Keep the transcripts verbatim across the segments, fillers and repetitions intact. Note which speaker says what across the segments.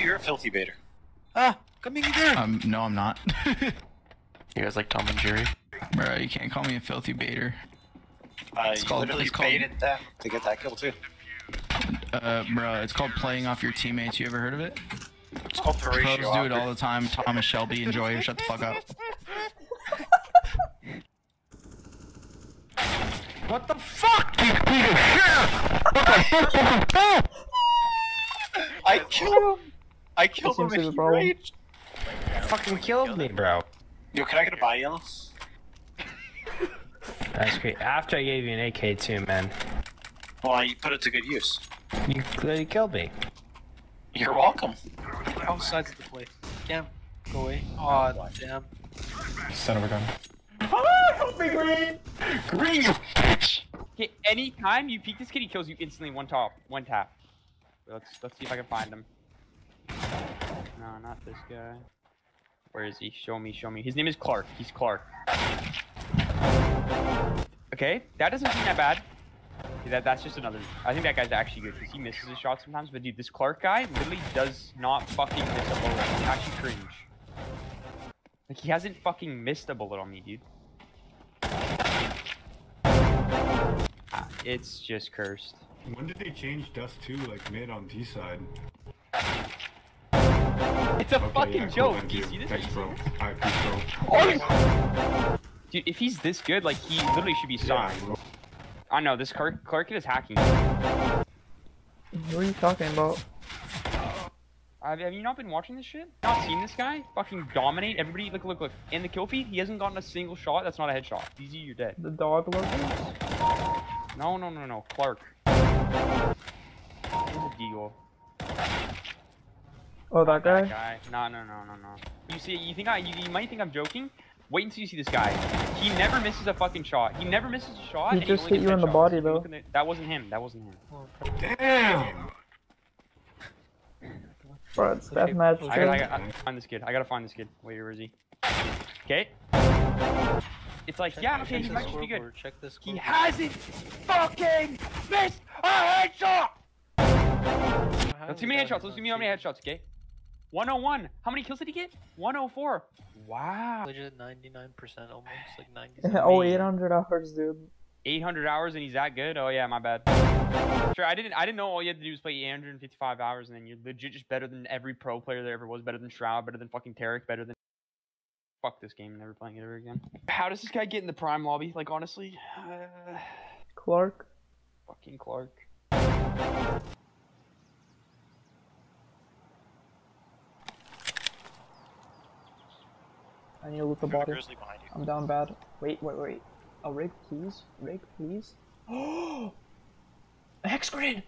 Speaker 1: you're a filthy baiter. Ah, come in here.
Speaker 2: Um, no, I'm not.
Speaker 3: You guys like Tom and Jerry?
Speaker 2: Bro, you can't call me a filthy baiter.
Speaker 1: Uh,
Speaker 2: It's
Speaker 1: you
Speaker 2: called-
Speaker 1: literally
Speaker 2: it's called-
Speaker 1: baited them to get that kill too.
Speaker 2: Uh, bro, it's called playing off your teammates. You ever heard of it?
Speaker 1: It's called Horatio
Speaker 2: Pros do it
Speaker 1: Alger.
Speaker 2: all the time. Thomas Shelby, enjoy. Shut the fuck up. What the fuck, you piece of shit?
Speaker 1: I killed him! I killed him and he raged!
Speaker 4: Fucking killed me, bro.
Speaker 1: Yo, can I get a buy yellow?
Speaker 4: That's great. After I gave you an A K too, man.
Speaker 1: Well, I put it to good use.
Speaker 4: You clearly killed me.
Speaker 1: You're welcome.
Speaker 5: Outside of the play. Damn. Go away. Aw, oh, damn.
Speaker 3: Son of a gun.
Speaker 1: Ah, help me, Green! Green, you bitch!
Speaker 6: Okay, anytime you peek this kid, he kills you instantly. One top, one tap. Let's let's see if I can find him. No, not this guy. Where is he? Show me, show me. His name is Clark. He's Clark. Okay, that doesn't seem that bad. That that's just another. I think that guy's actually good because he misses his shot sometimes. But dude, this Clark guy literally does not fucking miss a bullet. It's actually cringe. Like he hasn't fucking missed a bullet on me, dude. Ah, it's just cursed.
Speaker 7: When did they change dust to like mid on D side?
Speaker 6: It's a
Speaker 7: Okay,
Speaker 6: fucking
Speaker 7: yeah, cool,
Speaker 6: joke.
Speaker 7: thank
Speaker 6: Do you
Speaker 7: you.
Speaker 6: see this?
Speaker 7: Thanks, bro. Alright, peace, bro.
Speaker 6: Dude, if he's this good, like he literally should be signed.
Speaker 7: Yeah, bro.
Speaker 6: I know this Clark Clark kid is hacking.
Speaker 8: What are you talking about?
Speaker 6: Have, have you not been watching this shit? Not seen this guy fucking dominate everybody? Look, look, look. In the kill feed, he hasn't gotten a single shot. That's not a headshot. Easy, you're dead.
Speaker 8: The dog lurkers?
Speaker 6: No, no, no, no. Clark. He's a deagle.
Speaker 8: Oh, that guy?
Speaker 6: That guy. No, no, no, no, no. You see, you think I? You, you might think I'm joking. Wait until you see this guy. He never misses a fucking shot. He never misses a shot.
Speaker 8: He
Speaker 6: and
Speaker 8: just
Speaker 6: only
Speaker 8: hit
Speaker 6: gets
Speaker 8: you in the
Speaker 6: headshots.
Speaker 8: body, though.
Speaker 6: Look in the- That wasn't him. That wasn't him.
Speaker 7: Damn!
Speaker 8: Bro, it's deathmatch.
Speaker 6: I gotta, I gotta find this kid. I gotta find this kid. Wait, where is he? Okay. It's like,
Speaker 5: Check,
Speaker 6: yeah,
Speaker 5: check
Speaker 6: okay, he
Speaker 5: the
Speaker 6: might just be good.
Speaker 5: scoreboard, Check this.
Speaker 6: He hasn't fucking missed a headshot! Let's see how many headshots. Let's see how many headshots, okay? one oh one. How many kills did he get? one oh four. Wow.
Speaker 5: Legit ninety-nine percent almost, like ninety.
Speaker 8: Oh, eight hundred hours, dude.
Speaker 6: eight hundred hours and he's that good? Oh yeah, my bad. Sure, I didn't I didn't know all you had to do was play eight hundred fifty-five hours and then you're legit just better than every pro player there ever was, better than Shroud, better than fucking Tarek, better than... Fuck this game, never playing it ever again. How does this guy get in the prime lobby? Like, honestly? Uh...
Speaker 8: Clark.
Speaker 6: Fucking Clark.
Speaker 8: I need to loot the body. I'm down bad. Wait, wait, wait. A rig, please. Rig, please. Oh! Hex grid!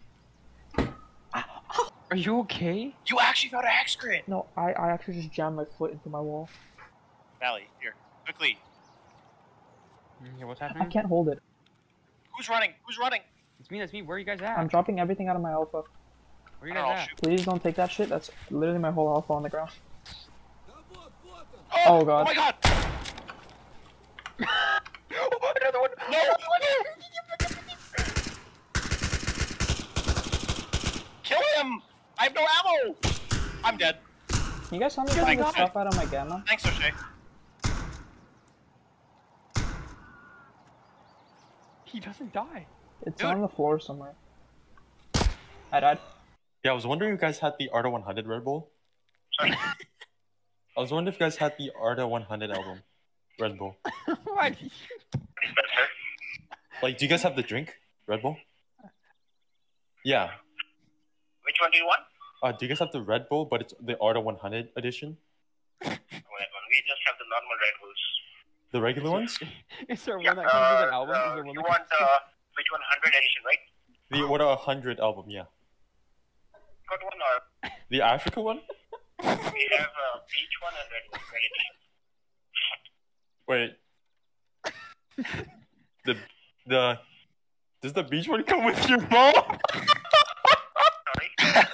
Speaker 6: Are you okay?
Speaker 1: You actually found a hex grid!
Speaker 8: No, I, I actually just jammed my foot into my wall.
Speaker 1: Dali, here. Quickly.
Speaker 6: Yeah, what's
Speaker 8: I
Speaker 6: happening?
Speaker 8: can't hold it.
Speaker 1: Who's running? Who's running?
Speaker 6: It's me, that's me. Where are you guys at?
Speaker 8: I'm dropping everything out of my alpha.
Speaker 6: Where are you
Speaker 1: I'll
Speaker 6: guys at?
Speaker 1: shoot.
Speaker 8: Please don't take that shit. That's literally my whole alpha on the ground.
Speaker 1: Oh,
Speaker 8: Oh, God.
Speaker 1: Oh my god!
Speaker 6: Oh, another one!
Speaker 1: No! Kill him! I have no ammo! I'm dead.
Speaker 8: Can you guys help me
Speaker 1: Oh my
Speaker 8: find the
Speaker 1: God.
Speaker 8: stuff out of my gamma?
Speaker 1: Thanks, O'Shea.
Speaker 6: He doesn't die.
Speaker 8: It's
Speaker 1: Dude.
Speaker 8: on the floor somewhere. I died.
Speaker 3: Yeah, I was wondering if you guys had the Arda one hundred Red Bull.
Speaker 1: Sorry.
Speaker 3: I was wondering if you guys had the Arda one hundred album. Red Bull.
Speaker 6: What?
Speaker 3: Like, do you guys have the drink? Red Bull? Yeah.
Speaker 1: Which one do you want?
Speaker 3: Uh, do you guys have the Red Bull, but it's the Arda one hundred edition?
Speaker 1: We just have the normal Red Bulls.
Speaker 3: The regular ones?
Speaker 6: Is there one
Speaker 1: Yeah,
Speaker 6: that comes with an
Speaker 1: uh,
Speaker 6: album? Is
Speaker 1: uh,
Speaker 6: there one
Speaker 1: you
Speaker 6: that
Speaker 1: want
Speaker 6: comes...
Speaker 1: uh, which one? one hundred edition, right?
Speaker 3: The Arda one hundred album, yeah.
Speaker 1: Got one or
Speaker 3: The Africa one?
Speaker 1: we have uh, peach one and red one. Red edition.
Speaker 3: Wait. the the does the beach one come with your mom?
Speaker 1: Sorry.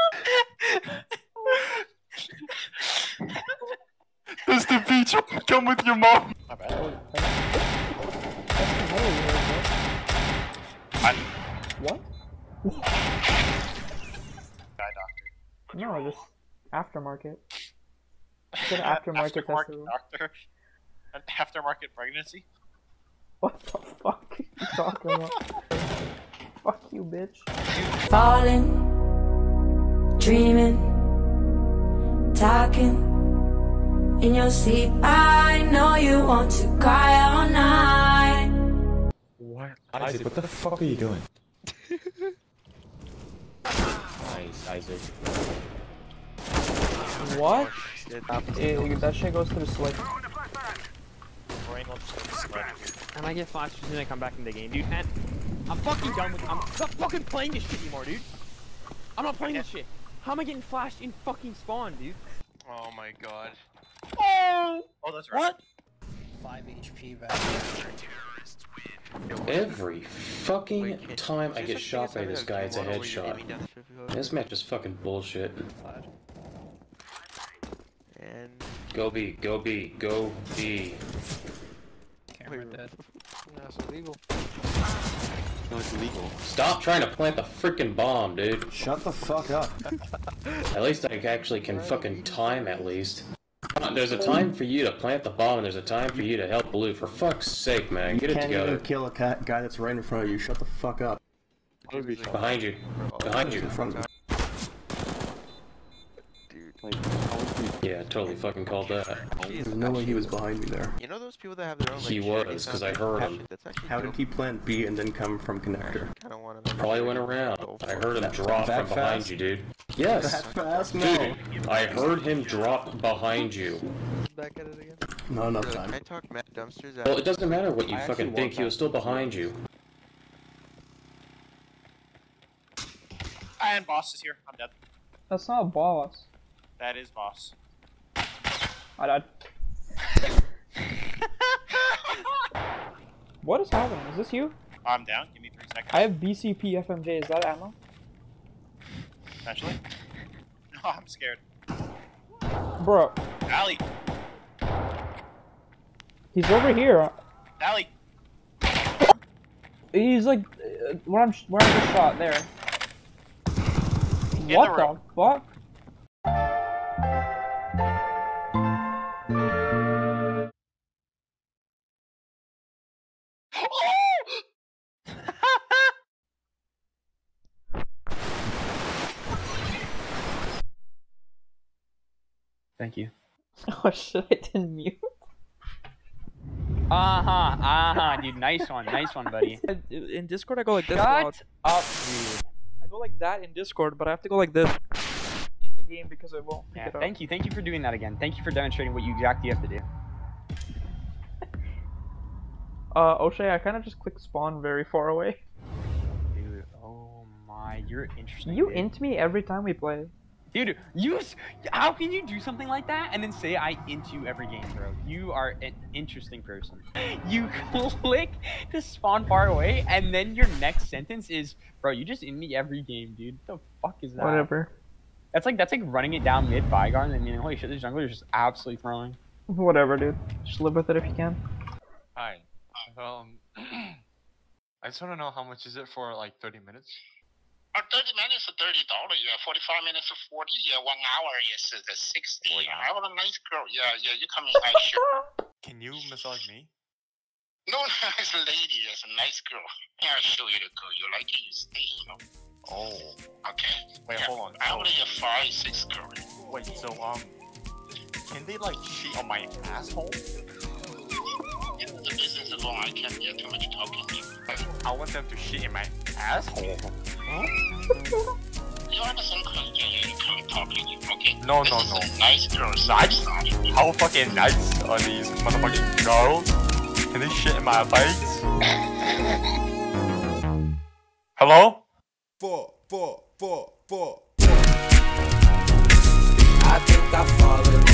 Speaker 3: Does the beach one come with your mom?
Speaker 1: My bad.
Speaker 8: What?
Speaker 1: Guy doctor.
Speaker 8: No, just Aftermarket. It's an aftermarket
Speaker 1: Aftermarket
Speaker 8: festival.
Speaker 1: doctor. An aftermarket pregnancy.
Speaker 8: What the fuck are you talking about? Fuck you, bitch.
Speaker 9: Falling, dreaming, talking in your sleep. I know you want to cry all night.
Speaker 3: What? Isaac, what the fuck are you doing? Nice, Isaac.
Speaker 8: What? Dude, that shit goes through slick.
Speaker 6: And I get flashed as soon as I come back in the game, dude. And I'm fucking done with. I'm not fucking playing this shit anymore, dude. I'm not playing this shit. How am I getting flashed in fucking spawn, dude?
Speaker 1: Oh my god. Oh! Oh, that's right.
Speaker 5: What? five H P back.
Speaker 10: Every fucking time I get shot by this guy, it's a headshot. This match is fucking bullshit.
Speaker 11: And
Speaker 10: Go B, go B, go B.
Speaker 5: Camera dead.
Speaker 11: that's illegal.
Speaker 3: No, it's illegal.
Speaker 10: Stop trying to plant the freaking bomb, dude.
Speaker 7: Shut the fuck up.
Speaker 10: At least I actually can fucking time at least. Uh, There's a time for you to plant the bomb and there's a time for you to help Blue. For fuck's sake, man, get it
Speaker 7: You can't
Speaker 10: together.
Speaker 7: even kill a cat guy that's right in front of you. Shut the fuck up.
Speaker 10: Behind you. Behind you.
Speaker 7: In front of me.
Speaker 10: Yeah, totally fucking called that.
Speaker 7: There's no way he was behind me there.
Speaker 11: You know those people that have their own like
Speaker 10: He
Speaker 11: sharing
Speaker 10: was,
Speaker 11: sound
Speaker 10: 'cause I
Speaker 11: effects?
Speaker 10: heard
Speaker 11: That
Speaker 10: him.
Speaker 11: shit, That's actually
Speaker 7: How did
Speaker 11: dope.
Speaker 7: he plant B and then come from connector?
Speaker 11: I don't want to.
Speaker 10: Probably went around. I heard him drop
Speaker 7: that
Speaker 10: from behind
Speaker 7: fast?
Speaker 10: you, dude. Yes.
Speaker 7: That fast? No.
Speaker 10: Dude, I heard him drop behind you.
Speaker 11: Back at it again.
Speaker 7: Not enough
Speaker 11: Bro,
Speaker 7: time.
Speaker 11: Can I talk Matt Dumpsters out?
Speaker 10: Well, it doesn't matter what you
Speaker 3: I actually
Speaker 10: fucking think,
Speaker 3: want
Speaker 10: he was
Speaker 3: that.
Speaker 10: still behind you.
Speaker 1: And boss is here. I'm dead.
Speaker 8: That's not a boss.
Speaker 1: That is boss.
Speaker 8: I died. What is happening? Is this you?
Speaker 1: I'm down. Give me three seconds.
Speaker 8: I have B C P F M J. Is that ammo?
Speaker 1: Actually. No, I'm scared.
Speaker 8: Bro,
Speaker 1: Dali!
Speaker 8: he's over here.
Speaker 1: Dali!
Speaker 8: He's like uh, where I'm where I'm just shot there.
Speaker 1: In
Speaker 8: What
Speaker 1: the
Speaker 8: the
Speaker 1: room.
Speaker 8: fuck?
Speaker 6: Thank you.
Speaker 8: Oh shit! I didn't mute.
Speaker 6: Uh huh. Uh huh, dude. Nice one. Nice one, buddy.
Speaker 8: In Discord, I go like this.
Speaker 6: Shut up, dude.
Speaker 8: I go like that in Discord, but I have to go like this in the game because it won't pick
Speaker 6: Yeah.
Speaker 8: it up.
Speaker 6: Thank you. Thank you for doing that again. Thank you for demonstrating what you exactly have to do.
Speaker 8: Uh, O'Shea, I kind of just click spawn very far away.
Speaker 6: Dude. Oh my. You're interesting.
Speaker 8: You
Speaker 6: dude.
Speaker 8: int me every time we play.
Speaker 6: Dude, you. s- How can you do something like that and then say I int you every game, bro? You are an interesting person. You click to spawn far away, and then your next sentence is, "Bro, you just int me every game, dude." What the fuck is that?
Speaker 8: Whatever.
Speaker 6: That's like that's like running it down mid Vigar and then being, holy shit, this jungler is just absolutely throwing.
Speaker 8: Whatever, dude. Just live with it if you can.
Speaker 12: Hi. Um, I just want to know how much is it for like thirty minutes?
Speaker 13: Uh, thirty minutes is thirty dollars. Yeah, forty-five minutes is forty. Yeah, one hour is uh, the sixty. Yeah, I have a nice girl. Yeah, yeah, you come in. I sure.
Speaker 12: Can you massage me?
Speaker 13: No, no, it's a lady. It's a nice girl. Yeah, I'll show you the girl. You like it, you stay. You know.
Speaker 12: Oh.
Speaker 13: Okay.
Speaker 12: Wait,
Speaker 13: yeah.
Speaker 12: hold on.
Speaker 13: I
Speaker 12: So-
Speaker 13: only have five, six girls.
Speaker 12: Wait, so um, can they like cheat on my asshole?
Speaker 13: Yeah, the business is long. I can't get too much talking.
Speaker 12: I want them to shit in my asshole. Huh?
Speaker 13: You understand? Yeah, yeah, you can't talk to you. Okay.
Speaker 12: No,
Speaker 13: this
Speaker 12: no,
Speaker 13: is
Speaker 12: no.
Speaker 13: A nice girl.
Speaker 12: Nice? How fucking nice are these motherfucking girls? Can they shit in my face? Hello?
Speaker 14: Four, four, four, four.
Speaker 9: I think I've fallen